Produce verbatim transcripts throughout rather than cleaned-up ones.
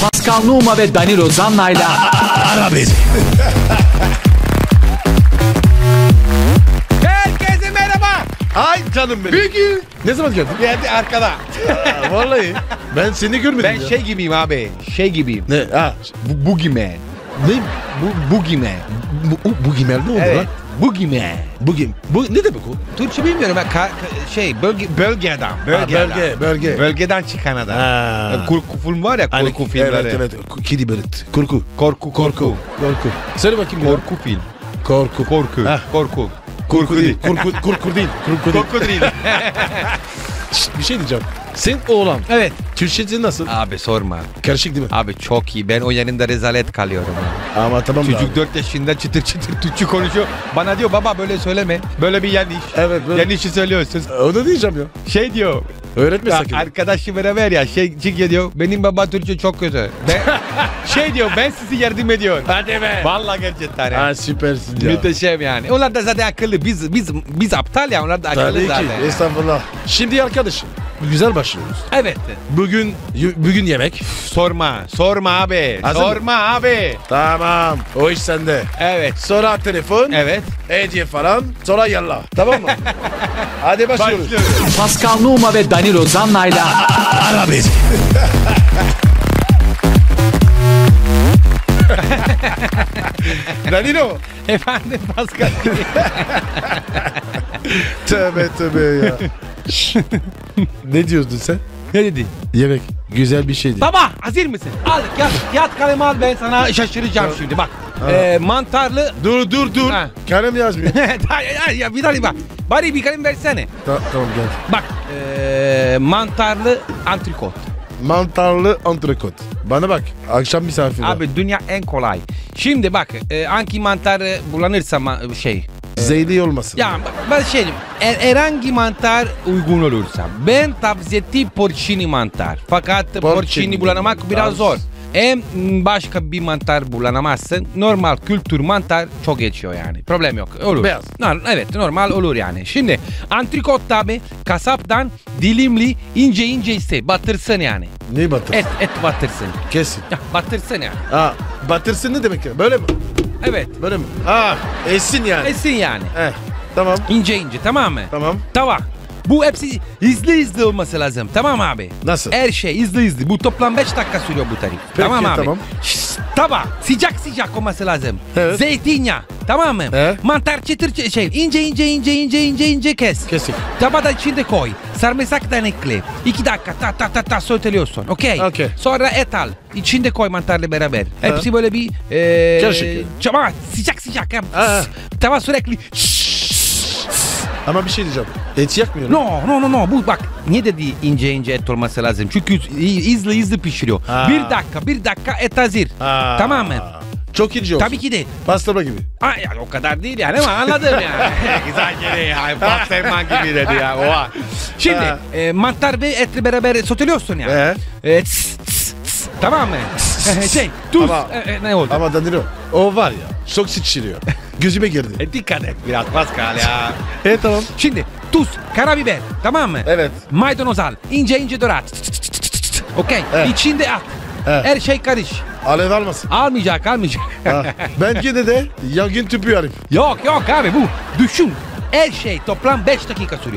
Pascal Numa ve Danilo Zanna'yla Ara beni. Herkese merhaba. Ay canım benim. Bugün Ne zaman geldin? geldi arkada. Aa, vallahi. Ben seni görmedim Ben ya. şey gibiyim abi. Şey gibiyim. Ne? Ha. Bu Boogeyman. Ne? Bu Boogeyman. Bu, bu gimel ne oldu Evet. lan? Boogeyman. Bu gim. Bu ne demek o? Türkçe bilmiyorum ben. Ka- ka- şey bölge bölge adam. Bölge Ha, adam. bölge, bölge. Bölgeden çıkan adam. Ha. Korku film var ya, korku Hani- filmleri. Evet evet. Kedi Berit. Korku. Korku korku. Korku. Söyle bakayım. ya. Korku film. Korku. Korku. Ha. Korku. Korku değil. Korku, korku değil. Korku değil. Korku değil. Şşt, bir şey diyeceğim. Sen oğlan. Evet. Türkçesi nasıl? Abi sorma. Karışık değil mi? Abi çok iyi. Ben o yanında rezalet kalıyorum. Abi. Ama tamam da Çocuk abi. dört yaşında çıtır çıtır Türkçe konuşuyor. Bana diyor baba böyle söyleme. Böyle bir yanlış. Evet böyle. Yanlışı söylüyorsun. O da diyeceğim ya. Şey diyor. Öğretme Ya, sakın. arkadaşı beraber ya şey çık diyor. Benim baba Türkçe çok kötü. Ben, şey diyor ben sizi yardım ediyorum. Hadi be. Vallahi gerçekten. ya. Ha süpersin ya. Müteşem yani. Onlar da zaten akıllı. Biz biz biz aptal ya. Onlar da akıllı Tabii ki. zaten. Estağfurullah. Şimdi arkadaşım. Güzel başlıyoruz. Evet. Bugün bugün yemek. Sorma. Sorma abi. Hazır mı? Sorma abi. Tamam. O iş sende. Evet. Sonra telefon. Evet. Hediye falan. Sonra yallah. Tamam mı? Hadi başlıyoruz. Başlıyoruz. Pascal Numa ve Danilo Zanna'yla Ara beni. Danilo. Efendim Pascal. Tövbe tövbe ya. Ne diyordun sen? Ne dedi? Yemek. Güzel bir şeydi. Baba hazır mısın? Al kağıt, kağıt kalemi al ben sana şaşıracağım şimdi bak. Ee, mantarlı. Dur dur dur. Ha. Kalem yazmıyor. ya, ya bir tane bak. Bari bir kalem versene. Ta- tamam gel. Bak. Ee, mantarlı antrikot. Mantarlı antrikot. Bana bak. Akşam misafir var. Abi dünya en kolay. Şimdi bak e, hangi mantarı bulanırsa ma- şey. Zeyli olmasın. Ya bak, ben şey diyeyim, er- herhangi mantar uygun olursa. Ben tavsiye ettiğim porcini mantar. Fakat Porcini. porcini bulanamak biraz zor. Hem başka bir mantar bulanamazsın. Normal kültür mantar çok geçiyor yani. Problem yok. Olur. Beyaz. Nor- evet normal olur yani. Şimdi antrikot tabi kasaptan dilimli ince ince iste. Batırsın yani. Ne batır? Et, et batırsın. Kesin. Ya, batırsın yani. Ha, batırsın ne demek ya? Böyle mi? Evet. Böyle mi? Ha, esin yani. Esin yani. Heh, tamam. İnce ince tamam mı? Tamam. Tava. Bu hepsi hızlı hızlı olması lazım. Tamam abi. Nasıl? Her şey hızlı hızlı. Bu toplam beş dakika sürüyor bu tarif. Peki, tamam abi. tamam. Şşş, tava. Sıcak sıcak olması lazım. Evet. Zeytinyağı. Tamam mı? Evet. Mantar çıtır çı- şey ince ince ince ince ince ince kes. Kesik. Tavada içinde koy. Sarımsaktan ekle. İki dakika ta ta ta ta söteliyorsun. Okey. Okey. Sonra et al. İçinde koy mantarla beraber. Hepsi böyle bir e, Karışık. Çama sıcak sıcak. Ya. Ha. Tava sürekli. Ama bir şey diyeceğim. Et yakmıyor. No no no no bu bak niye dedi ince ince et olması lazım çünkü hızlı hızlı pişiriyor. Ha. Bir dakika bir dakika et hazır. Ha. Tamam mı? Çok ince olsun. Tabii ki de. Pastırma gibi. Aa, ya, o kadar değil yani ama anladım yani. Güzel gene ya. Pastırma gibi dedi ya. Oha. Şimdi Ha. e, mantar ve etle beraber soteliyorsun ya. Ee? E, tıs, tıs, tıs. Tamam mı? şey tuz. Ama- E, e, ne oldu? Ama Danilo o var ya çok sıçrıyor. Gözüme girdi. E, dikkat et biraz Pascal ya. Evet tamam. Şimdi tuz, karabiber tamam mı? Evet. Maydanoz al. İnce ince doğrat. Okey. Evet. İçinde at. Evet. Her şey karış. Alev almasın. Almayacak almayacak. Ha. Ben gene de yangın tüpü arayayım. yok yok abi bu. Düşün. Her şey toplam beş dakika sürüyor.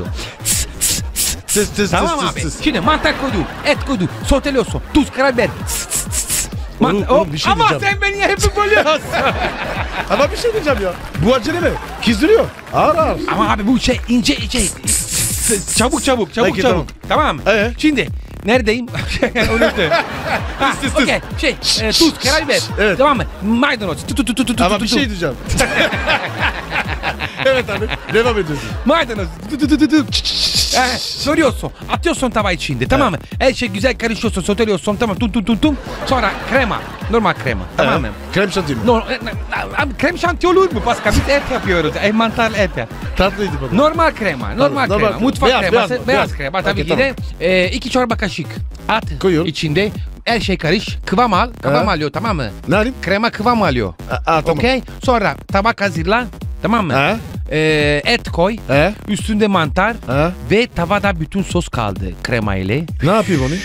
Tıs tıs Tamam tıs abi. tıs tıs. Şimdi mantar koydu. Et koydu. Soteliyorsun. Tuz, karabiber. Man- Oğlum, O- oğlum, bir şey Ama diyeceğim. sen beni hep bölüyorsun. Ama bir şey diyeceğim ya. Bu acele mi? Kizdiriyor. Ağır ağır. Ama abi bu şey ince ince. Çabuk çabuk çabuk Peki, çabuk. Tamam. Ee? Şimdi neredeyim? Unuttum. Ha, tıs, tıs. Okey. Şey e, tuz, karabiber. Evet. Tamam mı? Maydanoz. Tu tu tu tu tu tu Ama tu bir tu. şey diyeceğim. Evet abi. Devam ediyorsun. Maydanoz. Tu tu tu tu tu. Ee, soruyorsun. Atıyorsun tava içinde. Tamam mı? Her şey güzel karışıyorsun. Soteliyorsun. Tamam. Tum tum tum tum. Sonra krema. Normal krema. Tamam mı? Ee, Krem şanti mi? No, e, e, abi krem şanti olur mu Pascal? Biz et yapıyoruz. E, mantarlı et yap. Tatlıydı baba. Normal krema. Normal normal krema. krema. Mutfak Beyaz, kreması. beyaz Beyaz, mı? Beyaz. krema. Tabii Okey, ki de. E, iki çorba kaşık. At. Koyuyor. İçinde. Her şey karış. Kıvam al. Kıvam Ee? alıyor tamam mı? Ne alayım? Krema kıvam alıyor. Aa, aa, tamam. Okey. Sonra tabak hazırla. Tamam mı? He? Ee, et koy. He? Üstünde mantar. He? Ve tavada bütün sos kaldı krema ile. Ne yapayım onu?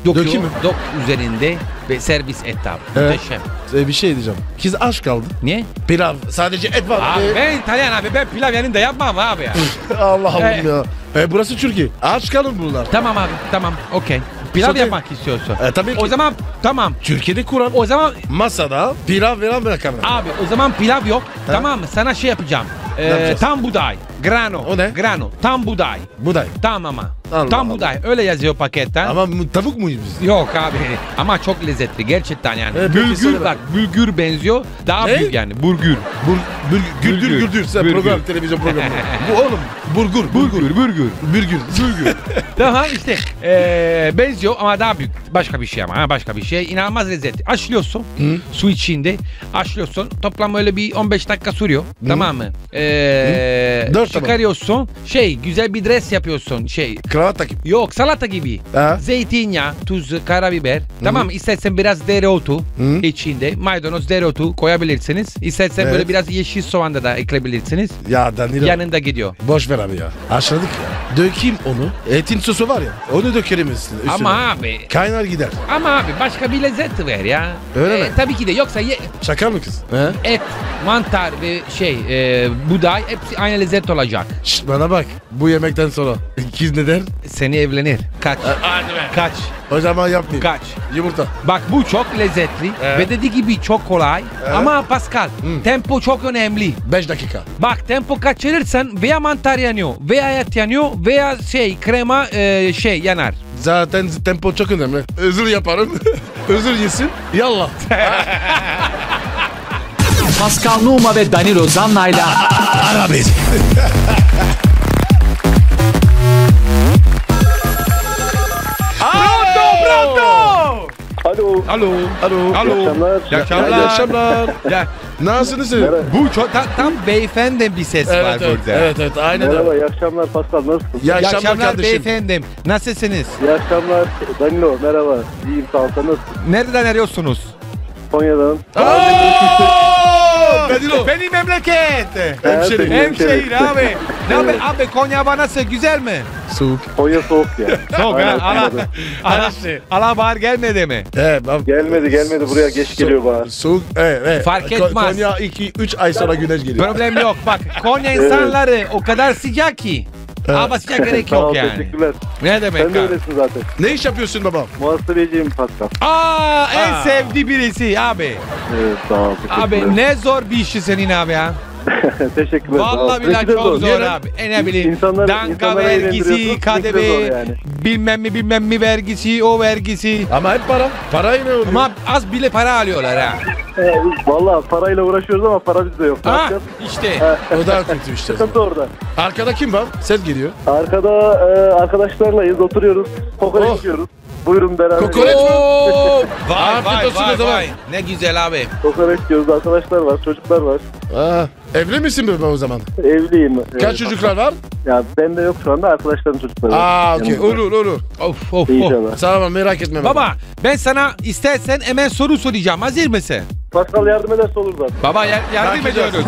Döküyor, Dökeyim mi? dök üzerinde ve servis et abi. Evet. Muhteşem. Ee, bir şey diyeceğim. Kız aç kaldı. Niye? Pilav. Sadece et var. Abi Ee, ben İtalyan abi, ben pilav yanında yapmam abi ya. Allah Allah Ee, ya. E, burası Türkiye. Aç kalın bunlar. Tamam abi, tamam, okey. Pilav Sote- yapmak istiyorsun. E, tabii ki. O zaman tamam. Türkiye'de kuran O zaman masada pilav veren bir kamera. abi o zaman pilav yok. Tamam mı? Sana şey yapacağım. Ee, yapacağız? tam buğday. Grano. O ne? Grano. Tam buğday. Buğday. Tamam ama. Allah tam Allah. buğday. Öyle yazıyor paketten. Ama mu- tavuk muyuz biz? Yok abi ama çok lezzetli gerçekten yani. Evet, peki, söyle Bülgür bak, bülgür benziyor. Daha Ne? büyük yani. Burgür. Bur, bul, güldür Bülgür. güldür. Sen Bülgür. program, televizyon programı. Bu oğlum. Burgur. Burgur. burgür. Burgur. Burgur. Daha işte eee, benziyor ama daha büyük. Başka bir şey ama ha, başka bir şey. İnanılmaz lezzetli. Açlıyorsun su içinde. Açlıyorsun. Toplam öyle bir on beş dakika sürüyor. Tamam mı? Eee Dört tamam. çıkarıyorsun. Şey güzel bir dress yapıyorsun. Şey Kravat takip. yok salata gibi. Ha. Zeytinyağı, tuz, karabiber. Tamam mı? İstersen biraz dereotu Hı. içinde. Maydanoz, dereotu koyabilirsiniz. İstersen Evet. böyle biraz yeşil soğan da, da ekleyebilirsiniz. Ya Danilo. Yanında gidiyor. Boş ver abi ya. Aşladık ya. Dökeyim onu. Etin sosu var ya. Onu dökerim üstüne. üstüne. Ama abi Kaynar gider. Ama abi başka bir lezzet ver ya. Öyle Ee, mi? Tabii ki de yoksa ye- Şaka mı kız? He? et, mantar ve şey e, buğday hepsi aynı lezzet olacak. Şşt bana bak. Bu yemekten sonra. İkiz ne der? Seni evlenir. Kaç. Kaç. O zaman yapmayayım. Kaç. Yumurta. Bak bu çok lezzetli Evet. ve dediği gibi çok kolay. Evet. Ama Pascal tempo çok önemli. beş dakika. Bak tempo kaçırırsan veya mantar yanıyor veya et yanıyor veya şey krema e, şey yanar. Zaten tempo çok önemli. Özür yaparım. Özür yesin. Yallah. Pascal Numa ve Danilo Zanna'yla Ara beni. Pronto pronto. Alo. Alo. Alo. Alo. İyi akşamlar. İyi akşamlar. İyi akşamlar. Ya, Nasılsınız? Merhaba. bu çok ta- tam beyefendi bir ses var Evet, evet, burada. evet, evet, aynen Merhaba, öyle. iyi akşamlar Pascal, nasılsın? İyi İyi akşamlar akşamlar kardeşim. beyefendim. Nasılsınız? İyi akşamlar Danilo, merhaba. İyiyim, sağ ol, sen nasılsın? Nereden arıyorsunuz? Konya'dan. Danilo. Benim memleket. Hemşerim. Evet, Hemşehir abi. Ne haber abi, Konya hava nasıl, güzel mi? Soğuk. Konya soğuk ya. Soğuk ha. Aynen, Ala, anladım. ala, ala bahar gelmedi mi? Evet. ben- Gelmedi gelmedi, buraya geç geliyor bana. Soğuk. Evet, evet. Fark Ko- etmez. Konya iki üç ay sonra güneş geliyor. Problem yok. Bak Konya insanları o kadar sıcak ki. Hava sıcak gerek Sağ ol, yok yani. teşekkürler. Ne demek Sen de abi? öylesin zaten. Ne iş yapıyorsun babam? Muhasebeciyim Pascal. Aa, en Aa. sevdiği birisi abi. Evet, sağ ol, teşekkürler. Abi ne zor bir işi senin abi ya. Teşekkürler. sağ ol. Vallahi billahi Peki de çok zor Niye lan? abi. E ne bileyim. İnsanları- Danka insanları vergisi, eğlendiriyorsun, K D peki de zor V, yani. bilmem mi bilmem mi vergisi, o vergisi. Ama hep para. Para yine oluyor. Ama az bile para alıyorlar ha. Ee, Vallahi parayla uğraşıyoruz ama para bizde yok. Ne Ha yapacağız? işte. O daha kötü işte. Sıkıntı orada. Arkada kim var? Ses geliyor. Arkada e, arkadaşlarlayız, oturuyoruz. Kokoreç Oh. yiyoruz. Buyurun beraber. Kokoreç mi? Oo, vay Afiyet vay olsun o vay zaman. vay. Ne güzel abi. Kokoreç yiyoruz, arkadaşlar var, çocuklar var. Aa, evli misin baba o zaman? Evliyim. Kaç Evet. çocuklar var? Ya ben de yok şu anda, arkadaşlarım çocukları var. Aa okey. Yanımda. Olur olur. Of of of. İnşallah. Sağ ol merak etme baba. Baba ben sana istersen hemen soru soracağım. Hazır mısın? Pascal yardım ederse olur zaten. Baba yar- yardım Bakacağız. ediyoruz.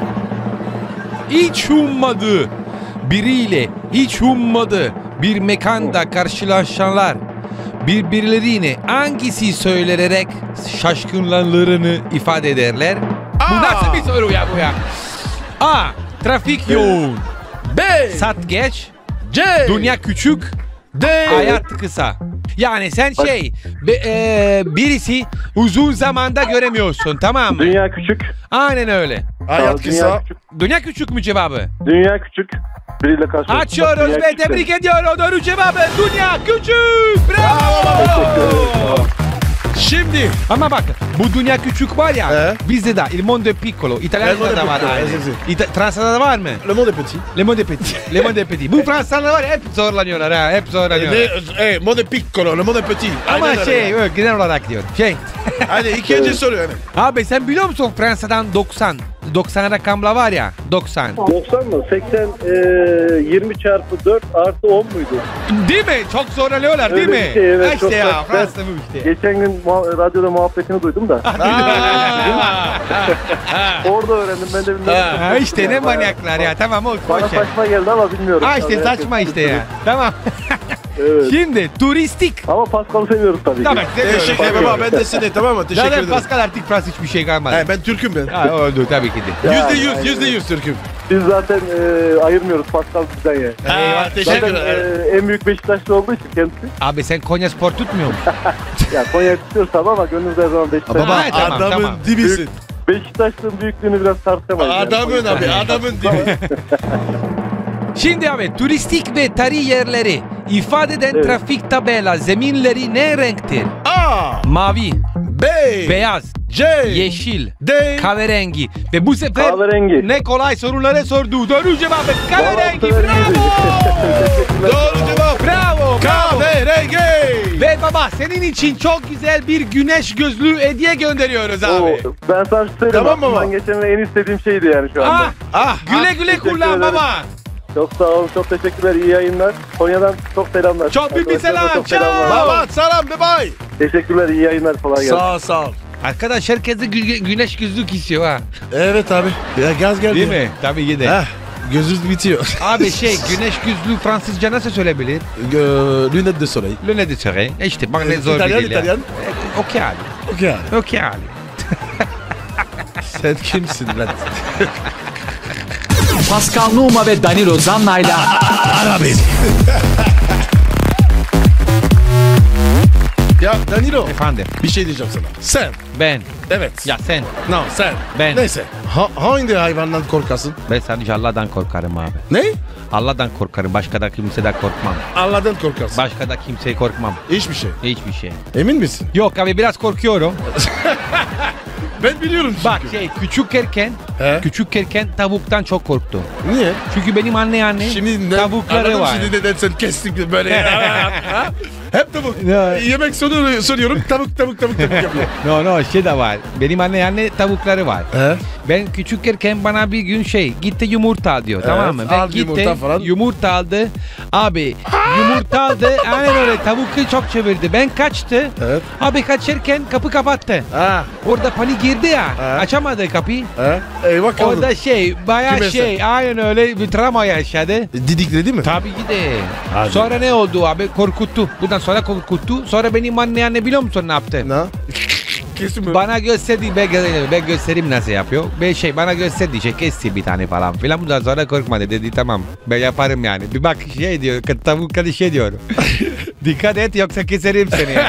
Hiç ummadığı biriyle hiç ummadığı bir mekanda karşılaşanlar birbirlerine hangisi söyleyerek şaşkınlıklarını ifade ederler? Bu Aa! nasıl bir soru ya bu ya? A. Trafik yoğun. B. Saat geç. C. Dünya küçük. D. Hayat kısa. Yani sen şey be- e, birisi uzun zamanda göremiyorsun, tamam mı? Dünya küçük. Aynen öyle. Hayat Dünya kısa. küçük. Dünya küçük mü cevabı? Dünya küçük. Biriyle karşılaştık. Açıyoruz Dünya ve küçük. tebrik ediyorum. Doğru cevabı dünya küçük. Bravo. Şimdi. Ama bak bu dünya küçük var ya, He? bizde de il mondo è piccolo. Il İtalyanca mondo da è var piccolo, aynı. evet, evet. İta- Fransa'da da var mı? Le monde est petit. Le monde è petit. Le monde è petit. Bu Fransa'da var ya, hep zorlanıyorlar ha, hep zorlanıyorlar. Le, eh, monde est piccolo, le monde est petit. Ama Aynen öyle. şey öyle, genel olarak diyorum. Şey. Hadi ikinci soru yani. Abi sen biliyor musun Fransa'dan doksan. doksan rakamla var ya, doksan. doksan mı? seksen e, yirmi çarpı dört artı on muydu? Değil mi? Çok zorlanıyorlar değil Öyle mi? bir şey, evet, işte çok ya, saçma. Fransa bu işte. Geçen gün muha- radyoda muhabbetini duydum da. Orada öğrendim, ben de bilmiyorum. Ha işte ne manyaklar ya, tamam o Bana boş ver. saçma geldi ama bilmiyorum. Ha işte Tabii saçma herkes işte ya. Tamam. Evet. Şimdi turistik. Ama Pascal'ı seviyoruz tabii ki. Tamam seviyorum. Teşekkür ederim baba, ben de seni, tamam mı? Teşekkür Zaten ederim. Pascal artık Frans hiçbir şey kalmadı. He, ben Türk'üm ben. Ha, oldu tabii ki de. Ya, Yüzde yüz, yani- yüzde yüz Türk'üm. Biz zaten e, ayırmıyoruz Pascal bizden ya. Eyvallah, teşekkür Zaten ederim. e, en büyük Beşiktaşlı olduğu için kendisi. Abi sen Konya Spor tutmuyor musun? Ya Konya tutuyoruz tabii ama gönlümüzde her zaman Beşiktaş. Baba Ha, tamam, adamın tamam. dibisin. Beşiktaş'ın büyüklüğünü biraz tartışamayız. yani. Adamın abi, adamın dibi. Şimdi abi turistik ve tarihi yerleri ifade eden Evet. trafik tabela zeminleri ne renktir? A, Mavi, B, beyaz, C, yeşil, D. kahverengi. Ve bu sefer Kahverengi. ne kolay soruları sordu. Doğru cevabı kahverengi. Vallahi Bravo! Doğru cevap. Bravo! Bravo! Kahverengi. Ve baba senin için çok güzel bir güneş gözlüğü hediye gönderiyoruz abi. Oo, ben sana bir şey söyleyeyim. Tamam baba. Ben geçen en istediğim şeydi yani şu anda. Ah, Ah, güle güle teşekkür kullan ederim. baba. Çok sağ olun, çok teşekkürler, iyi yayınlar. Konya'dan çok selamlar. Çok büyük bir Arkadaşlarıma selam, çok selamlar. ciao. baba selam, bye bye. Teşekkürler, iyi yayınlar, kolay gelsin. Sağ ol, sağ ol. Arkadaş herkes de gü- güneş gözlük istiyor ha. Evet abi. Ya gaz geldi. Değil mi? Tabii ki de. Heh, gözümüz bitiyor. Abi şey güneş gözlüğü Fransızca nasıl söyleyebilir? Gö- Lunettes de soleil. Le ne de E işte bak ne zor İtalyan, bir dil ya. İtalyan. E, Okey abi. Okey abi. Okey abi. Sen kimsin lan? Pascal Numa ve Danilo Zanna'yla Ara beni. Ya Danilo, Efendim bir şey diyeceğim sana. Sen, ben. evet. Ya sen. No, sen. Ben. Neyse. Ha, hangi hayvandan korkarsın? Ben sadece Allah'tan korkarım abi. Ne? Allah'tan korkarım. Başka da kimseden korkmam. Allah'tan korkarsın. Başka da kimseye korkmam. Hiçbir şey. Hiçbir şey. Emin misin? Yok abi biraz korkuyorum. Ben biliyorum çünkü. Bak şey küçükken He? küçükken tavuktan çok korktum. Niye? Çünkü benim anne anne Şimdi ne? tavukları Anladım var. şimdi neden sen kestik böyle. Ha? Hep tavuk. Ya. Yemek soruyorum, soruyorum tavuk tavuk tavuk tavuk yapıyor. No no şey de var. Benim anne anne tavukları var. He? Ben küçükken bana bir gün şey gitti yumurta al diyor, tamam mı? Ben al gitti yumurta falan. yumurta aldı. Abi yumurta aldı. Aynen öyle tavuk çok çevirdi. Ben kaçtı. Evet. Abi kaçırken kapı kapattı. Ha. Orada panik girdi ya. Ha. Açamadı kapıyı. He? Eyvah kaldın. Orada şey bayağı Kime şey aynen öyle bir travma yaşadı. Didikledi mi? Tabii ki de. Hadi. Sonra ne oldu abi? Korkuttu. Bundan sonra korkuttu. Sonra benim anne anne biliyor musun ne yaptı? Ne? Kesin mi? Bana gösterdi, ben, gö- ben göstereyim nasıl yapıyor. Ben şey bana gösterdi, şey kesti bir tane falan filan. Bundan sonra korkmadı dedi, tamam ben yaparım yani. Bir bak şey diyor, tavuk kadar şey diyor. Dikkat et yoksa keserim seni ya.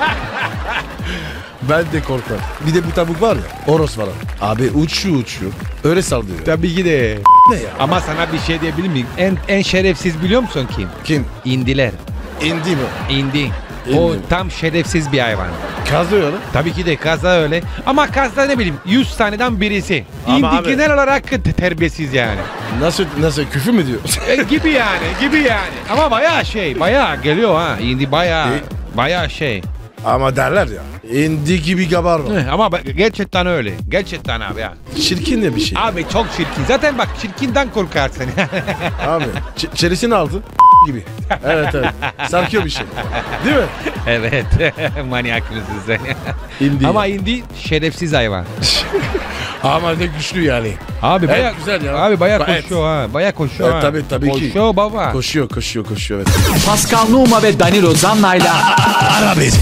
Ben de korkarım. Bir de bu tavuk var ya, Oros falan. Abi uçuyor uçuyor. Öyle saldırıyor. Tabii ki de. Ne ya? Ama sana bir şey diyebilir miyim? En, en şerefsiz biliyor musun kim? Kim? İndiler. İndi mi? İndi. İndi. O tam şerefsiz bir hayvan. Kazıyor lan. Tabii ki de kaza öyle. Ama kaza ne bileyim yüz taneden birisi. Ama İndi abi- genel olarak te- terbiyesiz yani. Nasıl nasıl küfür mü diyor? E, gibi yani gibi yani. Ama bayağı şey bayağı geliyor ha. İndi bayağı E- bayağı şey. Ama derler ya. İndi gibi gabar var. Eh, Ama bak, gerçekten öyle. Gerçekten abi ya. Çirkin de bir şey. Abi çok çirkin. Zaten bak çirkinden korkarsın. Abi ç- çerisini aldı gibi. Evet evet. Sarkıyor bir şey. Değil mi? Evet. Manyak mısın sen? İndi. Ama indi şerefsiz hayvan. Ama ne güçlü yani. Abi Evet, bayağı güzel ya. Abi bayağı Evet. koşuyor ha. Bayağı koşuyor Evet, ha. tabii, tabii ki. Koşuyor baba. Koşuyor koşuyor koşuyor evet. Pascal Numa ve Danilo Zanna'yla Ara beni.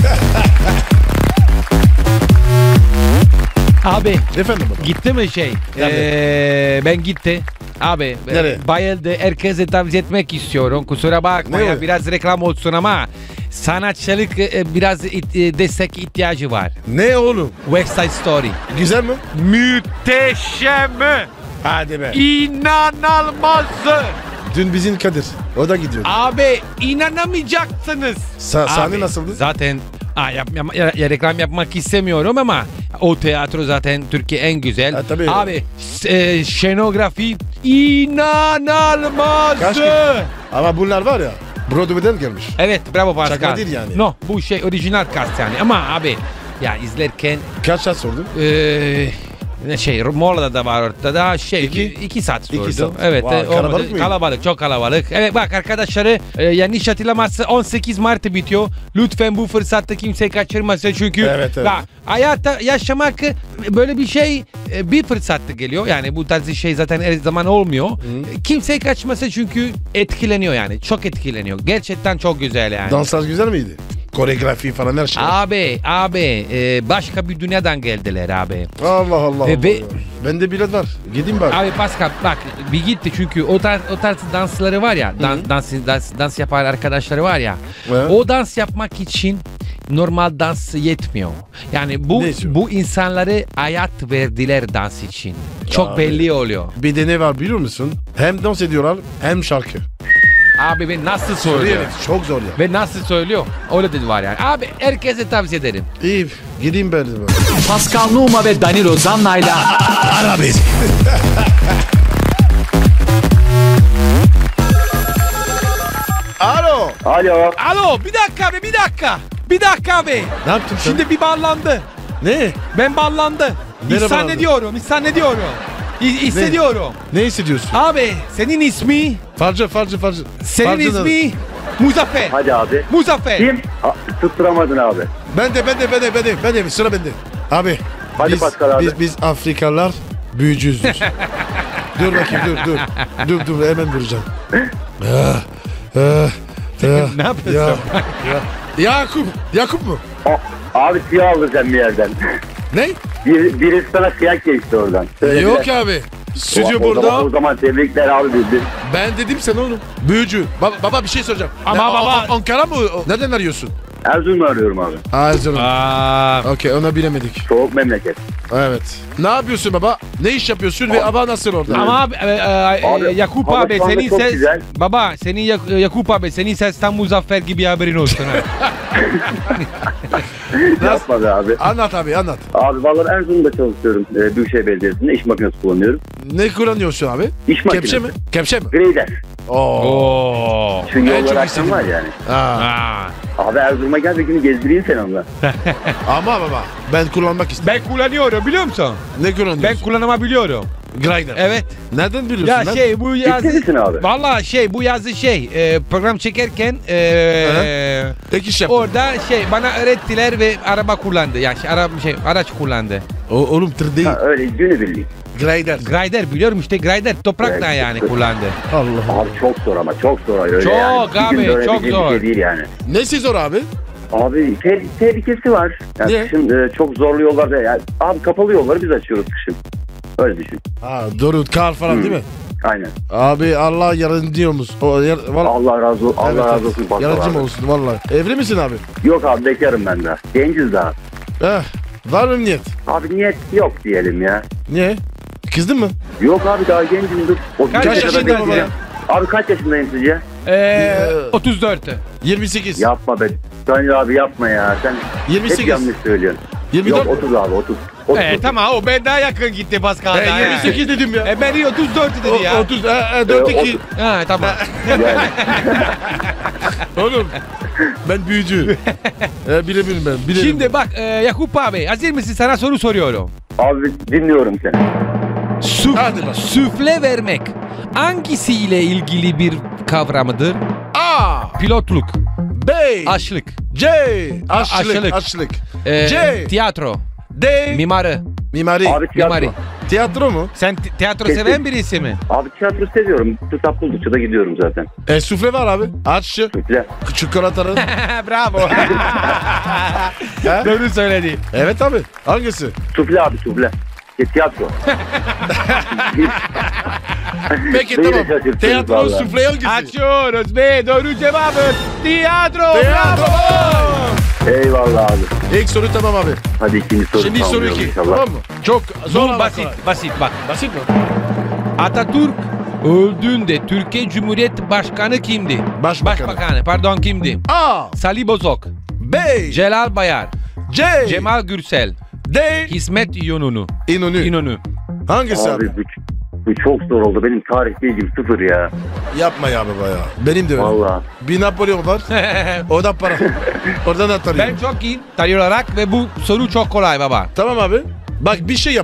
Abi Efendim baba. gitti mi şey? Yani. Ee, ben gitti. Abi e, Nereye? bayıldı. Herkese tavsiye etmek istiyorum. Kusura bakma Ne ya o? biraz reklam olsun ama sanatçılık e, biraz it- e, destek ihtiyacı var. Ne oğlum? West Side Story. Güzel mi? Müteşem. Hadi be. İnanılmaz. Dün bizim Kadir. O da gidiyordu. Abi inanamayacaksınız. Sa- sahne Abi, nasıldı? Zaten Aa, yap, yap- ya- ya reklam yapmak istemiyorum ama o tiyatro zaten Türkiye en güzel. Ha, tabii. Abi s- e, şenografi inanılmaz. Kaç gün? Ama bunlar var ya. Broadway'den gelmiş. Evet bravo Pascal. Şaka değil yani. No bu şey orijinal cast yani ama abi ya izlerken Kaç saat sordun? e, Şey Muğla'da da var ortada şey İki? iki saat sürdü. İki saat. Evet. Vay, e, kalabalık olmadı. mıydı? Kalabalık çok kalabalık. Evet bak arkadaşları e, yanlış hatırlamazsa on sekiz Mart bitiyor. Lütfen bu fırsatta kimse kaçırmasın çünkü Evet, evet. ya, hayatta yaşamak e, böyle bir şey e, bir fırsatta geliyor. Yani bu tarz şey zaten her zaman olmuyor. Kimse kaçmasın çünkü etkileniyor yani. Çok etkileniyor. Gerçekten çok güzel yani. Danslar güzel miydi? Koreografi falan her şey. Abi abi e, başka bir dünyadan geldiler abi. Allah Allah. Ve- Allah. ve- Bende bilet var. Gideyim bari. Abi Pascal bak bir gitti çünkü o tarz o tarz dansları var ya dans dans dans, dans yapan arkadaşları var ya. Evet. O dans yapmak için normal dans yetmiyor. Yani bu Ne istiyor? bu insanları hayat verdiler dans için. Çok Abi. belli oluyor. Bir de ne var biliyor musun? Hem dans ediyorlar hem şarkı. Abi ben nasıl söylüyor? Söyleyerek çok zor ya. Ve nasıl söylüyor? Öyle de var yani. Abi herkese tavsiye ederim. İyi gideyim ben de. Pascal Numa ve Danilo Zanna'yla Ara beni. Alo. Alo. Alo bir dakika abi bir dakika. Bir dakika abi. Ne yaptın sen? Şimdi bir bağlandı. Ne? Ben bağlandı. Nereye İhsan bağlandı? ediyorum, ihsan ediyorum. İ- hissediyorum. Ne hissediyorsun? Abi senin ismi, Farcı farcı farcı. senin Farcı da- ismi Muzaffer. Hadi abi. Muzaffer. Kim? Ha, tutturamadın abi. Ben de ben de ben de ben de ben de sıra bende. Abi. Hadi biz, Pascal abi. Biz, biz Afrikalılar büyücüyüzdür. Dur bakayım dur dur. Dur dur hemen vuracağım. Ah, ah, ah, Ne yapıyorsun? Ya, ya. Yakup. Yakup mu? O, abi siyah alacağım bir yerden. Ne? Bir, birisi sana kıyak geçti oradan. Söylediler. Yok abi. Stüdyo o, o burada. Zaman, o zaman tebrikler abi dedi. Ben dedim sana oğlum. Büyücü. Baba, baba bir şey soracağım. Ama Ne, baba- A- A- Ankara mı? O- Nereden arıyorsun? Erzurum'u arıyorum abi. Erzurum. Aa, Okey ona bilemedik. Soğuk memleket. Evet. Ne yapıyorsun baba? Ne iş yapıyorsun ve baba nasıl orada? ama abi, e, e, Abi, Yakup hava abi şu anda senin çok ses, güzel. baba senin Yak- Yakup abi senin sesten Muzaffer gibi haberin olsun ha. Yapma be abi. Anlat abi anlat. Abi vallahi Erzurum'da çalışıyorum. E, Büyükşehir Belediyesi'nde iş makinesi kullanıyorum. Ne kullanıyorsun abi? İş makinesi. Kepçe mi? Kepçe mi? Grader. Oo. Oo. Şu En yollar çok akşam istediğim. var yani. Ha. Aa. Abi Erzurum'a gel bir gün gezdireyim seni onunla. Ama baba ben kullanmak istedim. Ben kullanıyorum biliyor musun? Ne kullanıyorsun? Ben kullanabiliyorum. Grinder. Evet. Nereden biliyorsun Ya lan? şey bu Ciddi yazı misin abi? Vallahi şey bu yazı şey e, program çekerken e, Ek iş yaptın. orada şey bana öğrettiler ve araba kullandı. Yani şey, ara, şey araç kullandı. O, oğlum tır değil. Ha, öyle günübirlik. Grinder. Grider biliyorum işte Grider topraktan Evet. yani kullandı. Allah. Abi çok zor ama çok zor öyle Çok yani. Bir abi, günde öyle çok bir zor. şey değil yani. Nesi zor abi? Abi te- tehlikesi var. Yani Niye? kışın e, çok zorlu yollarda yani. Abi kapalı yolları biz açıyoruz kışın. Öyle düşün. Ha doğru kar falan Hı. değil mi? Aynen. Abi Allah yardımcımız. O yar, vallahi- Allah razı olsun. Allah Evet, razı evet. olsun. Pascal Yardımcım abi. olsun vallahi. Evli misin abi? Yok abi bekarım ben daha. Genciz daha. Eh, var mı niyet? Abi niyet yok diyelim ya. Niye? Kızdın mı? Yok abi daha gencim dur. O Kaç yaşa kadar yaşındayım bekleyeceğim. Abi kaç yaşındayım sizce? Ee, otuz dört. yirmi sekiz. Yapma be. Daniel abi yapma ya. Sen yirmi hep sekiz. yanlış söylüyorsun. yirmi Yok dört. otuz abi otuz. otuz. Ee, tamam o ben daha yakın gitti Pascal'dan. E, ha. yirmi sekiz dedim ya. E ben iyi otuz dört dedi O- ya. otuz, e, e, dört Ee, iki. Ha tamam. Yani. Oğlum ben büyücü. e, bilebilirim ben. Bilebilirim. Şimdi bak e, Yakup abi hazır mısın sana soru soruyorum. Abi dinliyorum seni. Süf, Hadi bak. süfle vermek hangisiyle ilgili bir kavramıdır? A, Pilotluk, B, aşlık, C, aşçılık, aşçılık. aşçılık. e, C, tiyatro, D, mimarı, mimari. Abi tiyatro. mimari. Tiyatro mu? Sen ti- tiyatro Kesin. seven birisi mi? Abi tiyatro seviyorum. Fırsat buldukça da gidiyorum zaten. E, sufle var abi. Aşçı. Güzel. Çikolatalı. Bravo. He? Doğru söyledi. Evet abi. Hangisi? Sufle abi sufle. E, tiyatro. Peki Beni de tamam. şaşırttınız Tiyatro vallahi. sufle hangisi? Açıyoruz ve doğru cevabı tiyatro. Tiyatro. Bravo. Eyvallah abi. İlk soru tamam abi. Hadi ikinci soru Şimdi soru tamamlayalım iki. inşallah. Tamam mı? Çok zor Bu ama basit, kolay. basit bak. Basit mi? Atatürk öldüğünde Türkiye Cumhuriyet Başkanı kimdi? Başbakanı. Başbakanı, pardon kimdi? A, Salih Bozok, B, Celal Bayar, C, Cemal Gürsel, D, Hizmet İnönü. İnönü. İnönü. Hangisi abi? Abi bu, bu çok zor oldu. Benim tarih bilgim sıfır ya. Yapma ya baba ya. Benim de öyle. Vallahi. Bir Napolyon var. O da para. Oradan atarıyor. Ben çok iyi tarih olarak ve bu soru çok kolay baba. Tamam abi. Bak bir şey yapalım.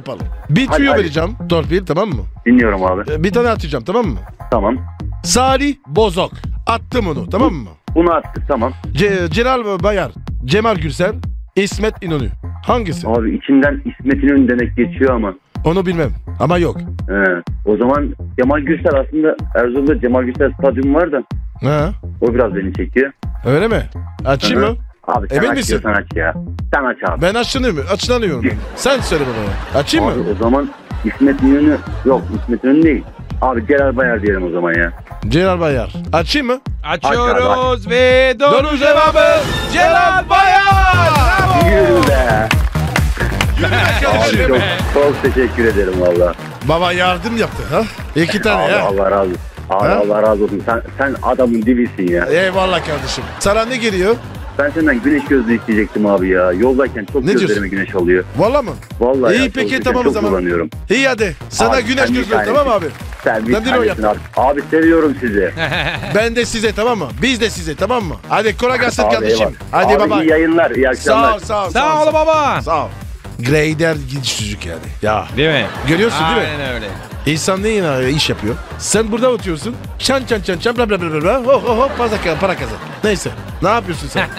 Bir Hadi, tüyo hadi. vereceğim. Torpil tamam mı? Dinliyorum abi. Ee, Bir tane atacağım tamam mı? Tamam. Salih Bozok. Attım onu tamam mı? Bunu attık tamam. Ce- Celal Bayar. Cemal Gürsel. İsmet İnönü. Hangisi? Abi içinden İsmet İnönü demek geçiyor ama. Onu bilmem. Ama yok. He. O zaman Cemal Gürsel aslında Erzurum'da Cemal Gürsel stadyumu var da Ha, o biraz beni çekiyor. öyle mi? Açayım Hı hı. mı? Abi sen Emin aç misin? diyorsan aç ya. Sen aç abi. Ben açlanıyorum. Açlanıyorum. ben. Sen söyle bana ya. Açayım Abi mı? o zaman İsmet İnönü yok İsmet İnönü değil. Abi Celal Bayar diyelim o zaman ya. Celal Bayar. Açayım mı? Açıyoruz ve doğru Doğru cevabı cevabı Celal Bayar. Bravo. Yürü be. Abi Kardeşim. çok, çok teşekkür ederim valla. Baba yardım yaptı ha? İki tane Abi ya. Allah razı olsun. Abi Ha? Allah razı olsun. Sen, sen adamın dibisin ya. Eyvallah kardeşim. Sana ne geliyor? Ben senden güneş gözlüğü isteyecektim abi ya. Yoldayken çok Ne gözlerime diyorsun? güneş alıyor. Valla mı? Vallahi İyi ya, peki, çok- tamam o çok zaman. kullanıyorum. İyi hadi. Sana Abi, güneş sen bir gözlüğü tamam tanesin. abi? Sen bir Nedir o tanesin yaptın? abi. Abi seviyorum sizi. Ben de size tamam mı? Biz de size tamam mı? Hadi kolay gelsin Abi, kardeşim. eyvallah. Hadi abi, baba. iyi yayınlar, iyi akşamlar. Sağ ol sağ ol. Sağ ol baba. Sağ ol. Grader gidiş çocuk yani. Ya. Değil mi? Görüyorsun değil mi? Aynen öyle. İnsan ne yine iş yapıyor? Sen burada oturuyorsun. Çan çan çan çan bla bla bla bla. Ho ho ho para kazan, para kazan. Neyse. Ne yapıyorsun sen?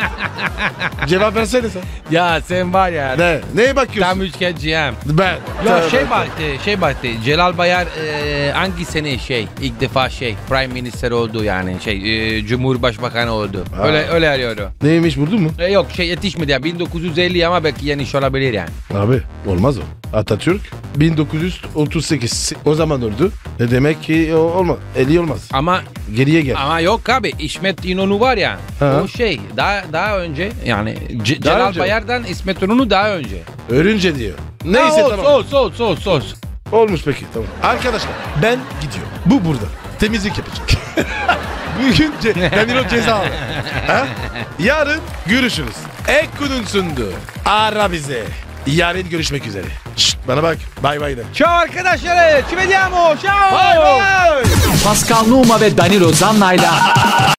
Cevap versene sen. Ya sen var ya. Ne? Neye bakıyorsun? Tam üçgenci ha. Ben. Ya Tövbe şey tövbe. baktı, şey baktı. Celal Bayar e, hangi sene şey ilk defa şey Prime Minister oldu yani şey e, Cumhurbaşkanı oldu. Ha. Öyle öyle arıyordu. Neymiş vurdun mu? E, yok şey yetişmedi ya bin dokuz yüz elli ama belki yeniş olabilir yani. Abi olmaz o. Atatürk bin dokuz yüz otuz sekiz o zaman öldü. Ne demek ki o- olmaz. elli olmaz. Ama Geriye gel. ama yok abi İsmet İnönü var ya. Ha. O şey daha daha önce yani Ce- Daha Celal önce. Bayar'dan İsmet İnönü daha önce. Örünce diyor. Ha, Neyse olsun, tamam. olsun olsun olsun olsun. Olmuş peki tamam. Arkadaşlar ben gidiyorum. Bu burada. Temizlik yapacak. Bugün ce Danilo ceza aldı. Ha? Yarın görüşürüz. Ekkun'un sunduğu. Ara bize. Yarın görüşmek üzere. Şşt, bana bak. Bay bay de. Ciao arkadaşlar. Ci vediamo. Ciao. Bay bay. Pascal Numa ve Danilo Zanna'yla